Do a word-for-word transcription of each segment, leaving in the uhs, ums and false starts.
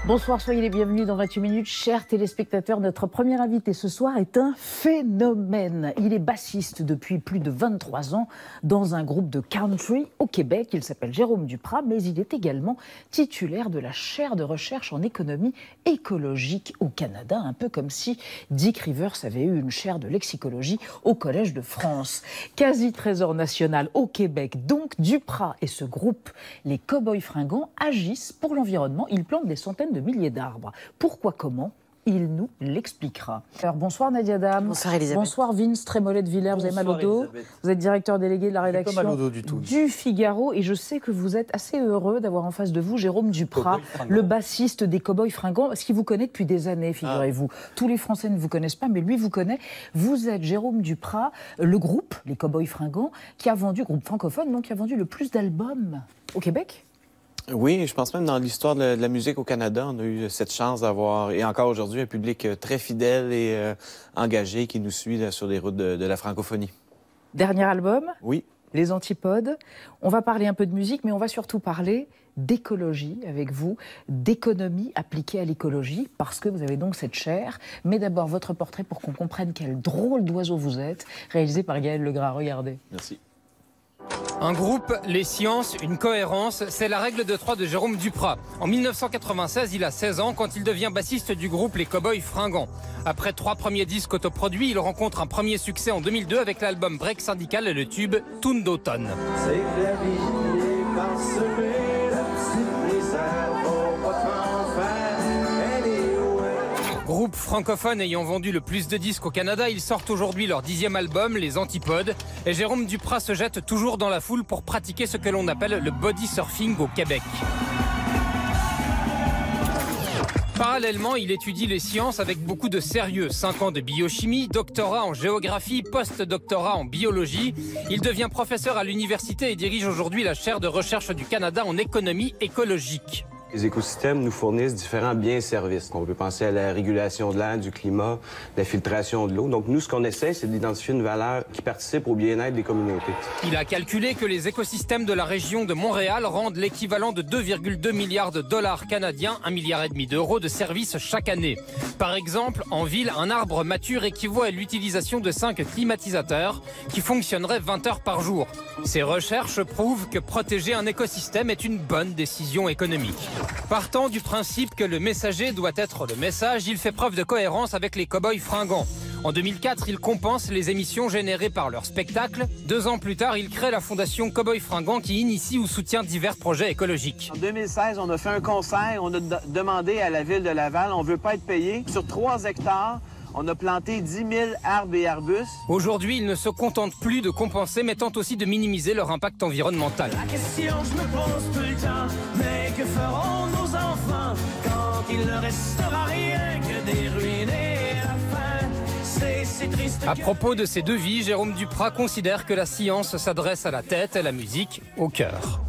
Bonsoir, soyez les bienvenus dans vingt-huit minutes. Chers téléspectateurs, notre premier invité ce soir est un phénomène. Il est bassiste depuis plus de vingt-trois ans dans un groupe de country au Québec. Il s'appelle Jérôme Duprat, mais il est également titulaire de la chaire de recherche en économie écologique au Canada, un peu comme si Dick Rivers avait eu une chaire de lexicologie au Collège de France. Quasi-trésor national au Québec, donc Duprat et ce groupe, les Cowboys Fringants, agissent pour l'environnement. Ils plantent des centaines de milliers d'arbres. Pourquoi, comment? Il nous l'expliquera. Alors, bonsoir Nadia Dame. Bonsoir Elisabeth. Bonsoir Vince Trémollet de Villers. Vous avez mal au dos. Elisabeth. Vous êtes directeur délégué de la rédaction pas mal au dos du, tout. du Figaro. Et je sais que vous êtes assez heureux d'avoir en face de vous Jérôme Duprat, le bassiste des Cowboys Fringants, parce qu'il vous connaît depuis des années, figurez-vous. Ah. Tous les Français ne vous connaissent pas, mais lui vous connaît. Vous êtes Jérôme Duprat, le groupe, les Cowboys Fringants, qui a vendu, groupe francophone, donc qui a vendu le plus d'albums au Québec. Oui, je pense même dans l'histoire de la musique au Canada, on a eu cette chance d'avoir, et encore aujourd'hui, un public très fidèle et euh, engagé qui nous suit là, sur les routes de, de la francophonie. Dernier album, oui. Les Antipodes. On va parler un peu de musique, mais on va surtout parler d'écologie avec vous, d'économie appliquée à l'écologie, parce que vous avez donc cette chaire. Mais d'abord, votre portrait pour qu'on comprenne quel drôle d'oiseau vous êtes, réalisé par Gaël Legras. Regardez. Merci. Un groupe, les sciences, une cohérence, c'est la règle de trois de Jérôme Duprat. En mille neuf cent quatre-vingt-seize, il a seize ans quand il devient bassiste du groupe Les Cowboys Fringants. Après trois premiers disques autoproduits, il rencontre un premier succès en deux mille deux avec l'album Break Syndical et le tube Toune d'automne. Groupe francophone ayant vendu le plus de disques au Canada, ils sortent aujourd'hui leur dixième album, Les Antipodes. Et Jérôme Duprat se jette toujours dans la foule pour pratiquer ce que l'on appelle le body surfing au Québec. Parallèlement, il étudie les sciences avec beaucoup de sérieux. cinq ans de biochimie, doctorat en géographie, post-doctorat en biologie. Il devient professeur à l'université et dirige aujourd'hui la chaire de recherche du Canada en économie écologique. Les écosystèmes nous fournissent différents biens et services. On peut penser à la régulation de l'air, du climat, la filtration de l'eau. Donc nous, ce qu'on essaie, c'est d'identifier une valeur qui participe au bien-être des communautés. Il a calculé que les écosystèmes de la région de Montréal rendent l'équivalent de deux virgule deux milliards de dollars canadiens, un milliard et demi d'euros de services chaque année. Par exemple, en ville, un arbre mature équivaut à l'utilisation de cinq climatisateurs qui fonctionneraient vingt heures par jour. Ces recherches prouvent que protéger un écosystème est une bonne décision économique. Partant du principe que le messager doit être le message, il fait preuve de cohérence avec les Cowboys Fringants. En deux mille quatre, il compense les émissions générées par leur spectacle. Deux ans plus tard, il crée la fondation Cowboys Fringants qui initie ou soutient divers projets écologiques. En deux mille seize, on a fait un concert, on a demandé à la ville de Laval, on ne veut pas être payé. Sur trois hectares, on a planté dix mille arbres et arbustes. Aujourd'hui, ils ne se contentent plus de compenser, mais tentent aussi de minimiser leur impact environnemental. La question je me pose tout le temps, mais que feront nos enfants quand il ne restera rien que des ruines et la faim? C'est si triste. À propos de ces deux vies, Jérôme Duprat considère que la science s'adresse à la tête et la musique au cœur.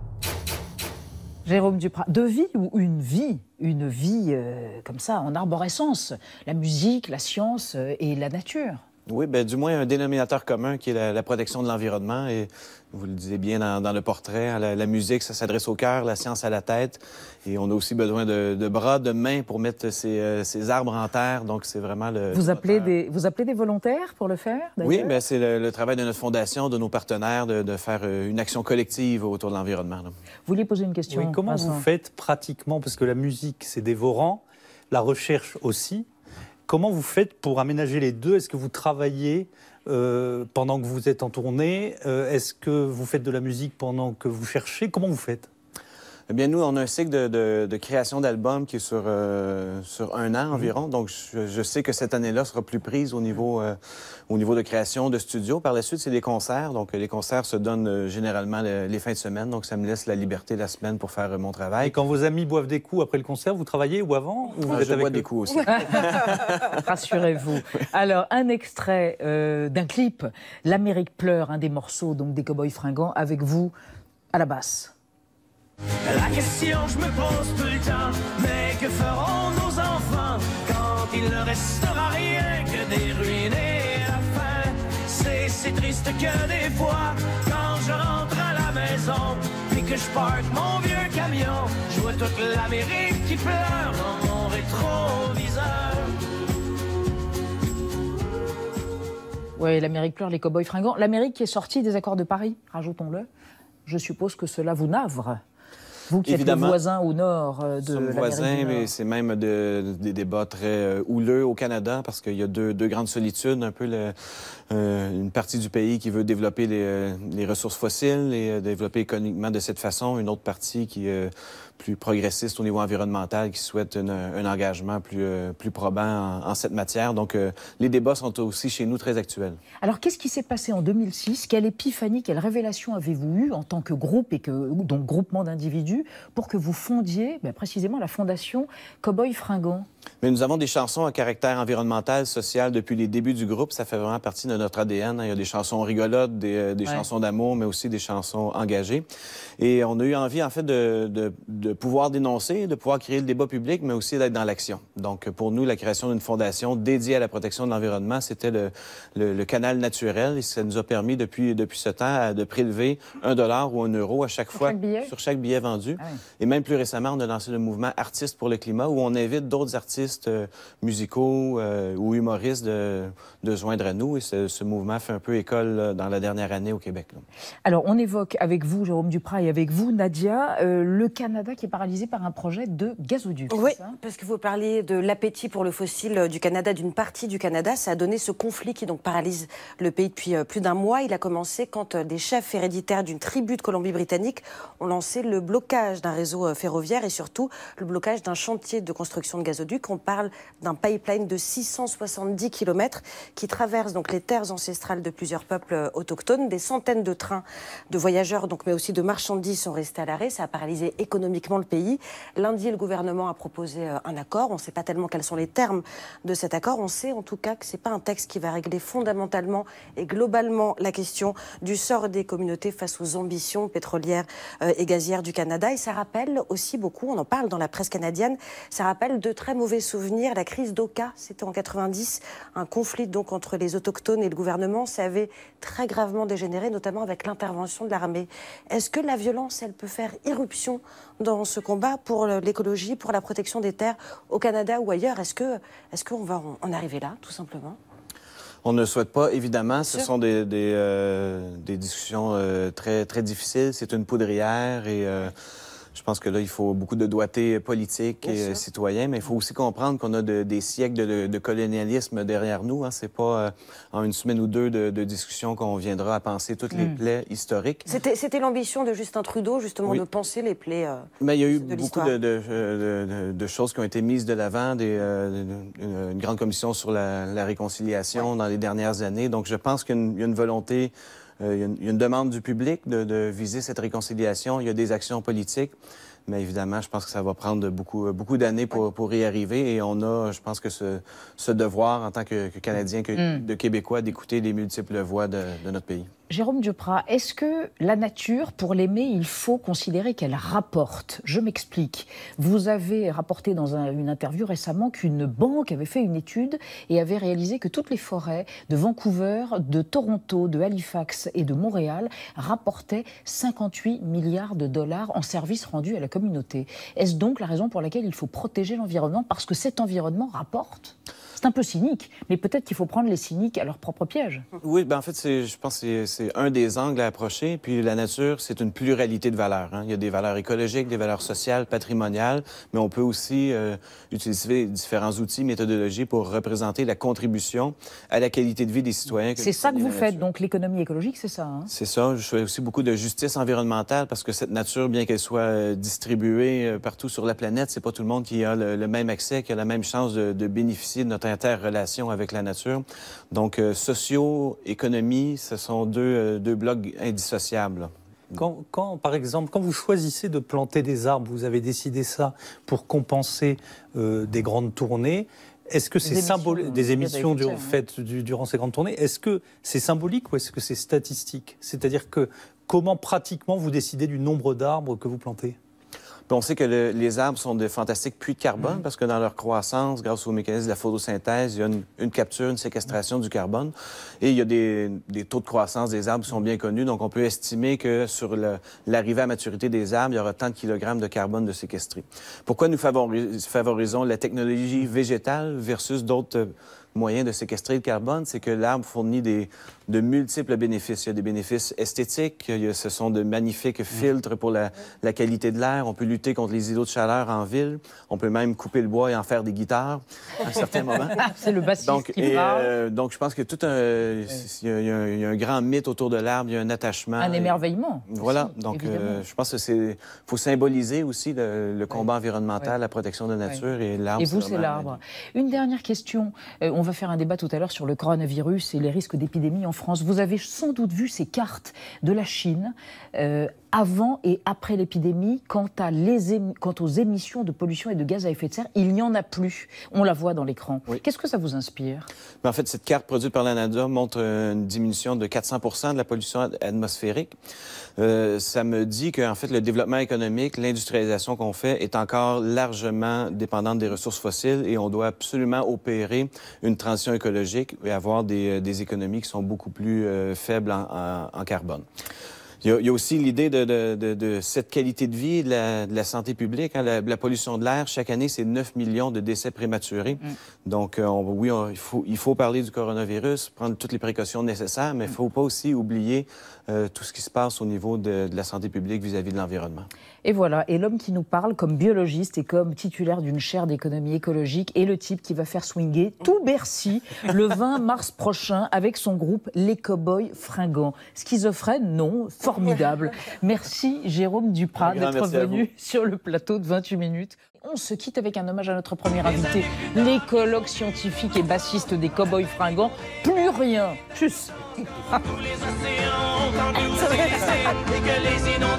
Jérôme Duprat, de vie ou une vie? Une vie euh, comme ça, en arborescence. La musique, la science euh, et la nature. Oui, bien, du moins un dénominateur commun qui est la, la protection de l'environnement. Et vous le disiez bien dans, dans le portrait, la, la musique, ça s'adresse au cœur, la science à la tête. Et on a aussi besoin de, de bras, de mains pour mettre ces, euh, ces arbres en terre. Donc, c'est vraiment le... Vous appelez, des, vous appelez des volontaires pour le faire? Oui, bien, c'est le, le travail de notre fondation, de nos partenaires, de, de faire une action collective autour de l'environnement. Vous vouliez poser une question? Oui, comment Vincent? vous faites pratiquement, parce que la musique, c'est dévorant, la recherche aussi. Comment vous faites pour aménager les deux? Est-ce que vous travaillez euh, pendant que vous êtes en tournée? euh, Est-ce que vous faites de la musique pendant que vous cherchez? Comment vous faites? Eh bien, nous, on a un cycle de, de, de création d'albums qui est sur, euh, sur un an environ. Mmh. Donc, je, je sais que cette année-là sera plus prise au niveau, euh, au niveau de création de studio. Par la suite, c'est des concerts. Donc, les concerts se donnent euh, généralement le, les fins de semaine. Donc, ça me laisse la liberté la semaine pour faire euh, mon travail. Et quand vos amis boivent des coups après le concert, vous travaillez ou avant ou vous ah, êtes Je avec bois eux? des coups aussi. Rassurez-vous. Alors, un extrait euh, d'un clip, L'Amérique pleure, un des morceaux donc, des Cowboys Fringants, avec vous à la basse. La question je me pose tout le temps, mais que feront nos enfants quand il ne restera rien que des ruines et la faim? C'est si triste que des fois, quand je rentre à la maison, puis que je parque mon vieux camion. Je vois toute l'Amérique qui pleure dans mon rétroviseur. Oui, l'Amérique pleure, les cow-boys fringants. L'Amérique qui est sortie des accords de Paris, rajoutons-le. Je suppose que cela vous navre. Vous qui Évidemment, êtes le voisin au nord de Nous sommes l'Amérique voisins, du Nord. mais c'est même de- des débats très euh, houleux au Canada parce qu'il y a deux, deux grandes solitudes. Un peu le- euh, une partie du pays qui veut développer les, euh, les ressources fossiles et euh, développer économiquement de cette façon. Une autre partie qui est euh, plus progressiste au niveau environnemental, qui souhaite une- un engagement plus, euh, plus probant en, en cette matière. Donc, euh, les débats sont aussi chez nous très actuels. Alors, qu'est-ce qui s'est passé en deux mille six? Quelle épiphanie, quelle révélation avez-vous eue en tant que groupe et que, donc groupement d'individus pour que vous fondiez ben, précisément la fondation Cow-Boys Fringants? Mais nous avons des chansons à caractère environnemental, social depuis les débuts du groupe. Ça fait vraiment partie de notre A D N. Il y a des chansons rigolotes, des, euh, des Ouais. chansons d'amour, mais aussi des chansons engagées. Et on a eu envie, en fait, de, de, de pouvoir dénoncer, de pouvoir créer le débat public, mais aussi d'être dans l'action. Donc, pour nous, la création d'une fondation dédiée à la protection de l'environnement, c'était le, le, le canal naturel. Et ça nous a permis, depuis, depuis ce temps, à- de prélever un dollar ou un euro à chaque Sur fois chaque billet? sur chaque billet vendu. Ah oui. Et même plus récemment, on a lancé le mouvement Artistes pour le climat, où on invite d'autres artistes euh, musicaux euh, ou humoristes de, de se joindre à nous. Et ce, ce mouvement fait un peu école là, dans la dernière année au Québec. là. Alors, on évoque avec vous, Jérôme Duprat, et avec vous, Nadia, euh, le Canada qui est paralysé par un projet de gazoduc. Oui, c'est ça parce que vous parliez de l'appétit pour le fossile du Canada, d'une partie du Canada. Ça a donné ce conflit qui donc paralyse le pays depuis euh, plus d'un mois. Il a commencé quand euh, des chefs héréditaires d'une tribu de Colombie-Britannique ont lancé le blocage d'un réseau euh, ferroviaire et surtout le blocage d'un chantier de construction de gazoduc. On parle d'un pipeline de six cent soixante-dix kilomètres qui traverse donc les terres ancestrales de plusieurs peuples euh, autochtones. Des centaines de trains de voyageurs, donc, mais aussi de marchandises sont restés à l'arrêt. Ça a paralysé économiquement le pays. Lundi, le gouvernement a proposé euh, un accord. On ne sait pas tellement quels sont les termes de cet accord. On sait en tout cas que ce n'est pas un texte qui va régler fondamentalement et globalement la question du sort des communautés face aux ambitions pétrolières euh, et gazières du Canada. Et ça rappelle aussi beaucoup, on en parle dans la presse canadienne, ça rappelle de très mauvais souvenirs. La crise d'Oka, c'était en quatre-vingt-dix, un conflit donc entre les autochtones et le gouvernement. Ça avait très gravement dégénéré, notamment avec l'intervention de l'armée. Est-ce que la violence, elle peut faire irruption dans ce combat pour l'écologie, pour la protection des terres au Canada ou ailleurs? Est-ce que, est-ce qu'on va en arriver là, tout simplement? On ne le souhaite pas, évidemment. Ce sûr. sont des, des, euh, des discussions euh, très, très difficiles. C'est une poudrière et euh, je pense que là, il faut beaucoup de doigté politique Bien et euh, sûr. citoyen, mais il faut aussi comprendre qu'on a de- des siècles de, de colonialisme derrière nous. Hein. C'est pas euh, en une semaine ou deux de, de discussion qu'on viendra à penser toutes les plaies historiques. C'était, c'était l'ambition de Justin Trudeau, justement, Oui. de penser les plaies. euh, Mais il y a eu de beaucoup l'histoire. de, de, de- de- de choses qui ont été mises de l'avant, des, euh, une, une grande commission sur la, la réconciliation dans les dernières années. Donc, je pense qu'il y a une, il y a une volonté, euh, il, y a une, il y a une demande du public de, de viser cette réconciliation. Il y a des actions politiques. Mais évidemment, je pense que ça va prendre beaucoup, beaucoup d'années pour, pour y arriver. Et on a, je pense que ce, ce devoir, en tant que, que Canadiens, que, de Québécois, d'écouter les multiples voix de, de notre pays. Jérôme Duprat, est-ce que la nature, pour l'aimer, il faut considérer qu'elle rapporte? Je m'explique. Vous avez rapporté dans un- une interview récemment qu'une banque avait fait une étude et avait réalisé que toutes les forêts de Vancouver, de Toronto, de Halifax et de Montréal rapportaient cinquante-huit milliards de dollars en services rendus à la communauté. Est-ce donc la raison pour laquelle il faut protéger l'environnement parce que cet environnement rapporte? C'est un peu cynique, mais peut-être qu'il faut prendre les cyniques à leur propre piège. Oui, ben en fait, c'est, je pense que c'est, c'est un des angles à approcher. Puis la nature, c'est une pluralité de valeurs. Hein. Il y a des valeurs écologiques, des valeurs sociales, patrimoniales, mais on peut aussi euh, utiliser différents outils, méthodologies pour représenter la contribution à la qualité de vie des citoyens. C'est ça que vous la faites, nature. donc l'économie écologique, c'est ça, hein? C'est ça. Je fais aussi beaucoup de justice environnementale parce que cette nature, bien qu'elle soit euh, distribuée euh, partout sur la planète, c'est pas tout le monde qui a le, le même accès, qui a la même chance de, de bénéficier de notre interrelation avec la nature. Donc, euh, socio, économie, ce sont deux, euh, deux blocs indissociables. Quand, quand, par exemple, quand vous choisissez de planter des arbres, vous avez décidé ça pour compenser euh, des grandes tournées. Est-ce que c'est émissions, symbolique euh, des gaz à effet émissions de du, serre, hein. faites du- durant ces grandes tournées? Est-ce que c'est symbolique ou est-ce que c'est statistique? C'est-à-dire que comment pratiquement vous décidez du nombre d'arbres que vous plantez? Puis on sait que le- les arbres sont de fantastiques puits de carbone mmh. parce que dans leur croissance, grâce au mécanisme de la photosynthèse, il y a une, une capture, une séquestration du carbone. Et il y a des, des taux de croissance des arbres qui sont bien connus. Donc, on peut estimer que sur le- l'arrivée à maturité des arbres, il y aura tant de kilogrammes de carbone de séquestrés. Pourquoi nous favoris- favorisons la technologie végétale versus d'autres euh, moyens de séquestrer le carbone? C'est que l'arbre fournit des, de multiples bénéfices. Il y a des bénéfices esthétiques, il y a, ce sont de magnifiques filtres pour la, la qualité de l'air. On peut lutter contre les îlots de chaleur en ville. On peut même couper le bois et en faire des guitares à certains moments. C'est le bassiste Donc, qui et, parle. euh, donc, je pense que tout un, il y, a, il y a un, il y a un grand mythe autour de l'arbre, il y a un attachement. Un émerveillement. Voilà. Aussi, Donc, évidemment. euh, je pense que c'est, faut symboliser aussi le, le combat environnemental, Ouais. la protection de la nature et l'arbre. Et vous, c'est vraiment- l'arbre. Une dernière question. Euh, on va faire un débat tout à l'heure sur le coronavirus et les risques d'épidémie en France. Vous avez sans doute vu ces cartes de la Chine euh, avant et après l'épidémie. Quant, à les émi- quant aux émissions de pollution et de gaz à effet de serre, il n'y en a plus. On la voit dans l'écran. Oui. Qu'est-ce que ça vous inspire? Mais en fait, cette carte produite par l'ANADA montre une diminution de quatre cents pour cent de la pollution at- atmosphérique. Euh, ça me dit qu'en fait, le développement économique, l'industrialisation qu'on fait est encore largement dépendante des ressources fossiles et on doit absolument opérer une transition écologique et avoir des, des économies qui sont beaucoup plus euh, faibles en, en- en carbone. Il y, a, il y a aussi l'idée de, de, de, de cette qualité de vie, de la, de la santé publique. Hein, la, la pollution de l'air, chaque année, c'est neuf millions de décès prématurés. Mm. Donc, euh, on, oui, on, il, faut, il faut parler du coronavirus, prendre toutes les précautions nécessaires, mais il ne faut pas aussi oublier euh, tout ce qui se passe au niveau de, de la santé publique vis-à-vis de l'environnement. Et voilà, et l'homme qui nous parle comme biologiste et comme titulaire d'une chaire d'économie écologique est le type qui va faire swinguer tout Bercy le vingt mars prochain avec son groupe Les Cowboys Fringants. Schizophrène, non, formidable. Merci Jérôme Duprat d'être venu sur le plateau de vingt-huit minutes. On se quitte avec un hommage à notre premier invité, l'écologue scientifique et bassiste des Cowboys Fringants. Plus rien, tchuss. Tous les océans ont envie de nous et que les inondations